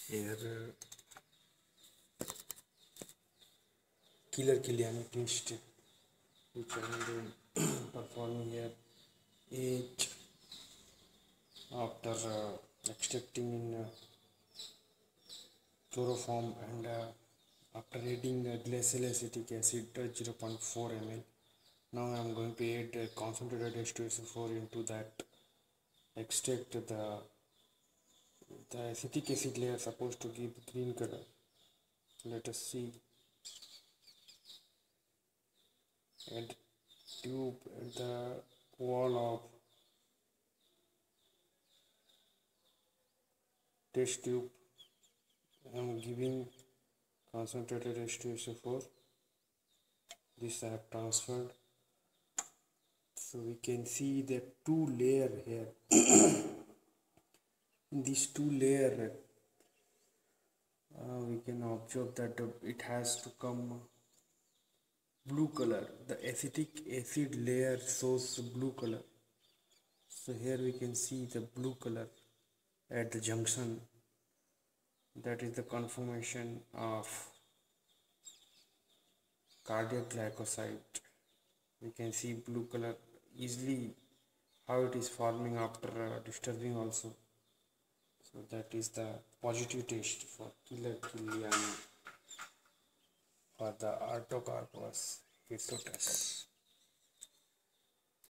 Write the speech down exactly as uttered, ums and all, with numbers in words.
Here uh, killer Kiliani test which I am doing performing here each after uh, extracting in uh, chloroform and uh, after adding uh, glacial acetic acid uh, zero point four milliliters. Now I am going to add uh, concentrated H two S O four into that extract. The the acetic acid layer supposed to give green color. Let us see. Add tube at the wall of test tube. I am giving concentrated H two S O four. This I have transferred. So we can see the two layer here. In these two layer, uh, we can observe that uh, it has to come blue color. The acetic acid layer shows blue color. So here we can see the blue color at the junction. That is the conformation of cardiac glycoside. We can see blue color easily how it is forming after uh, disturbing also. So that is the positive test for killer Kiliani for the Artocarpus hirsutus.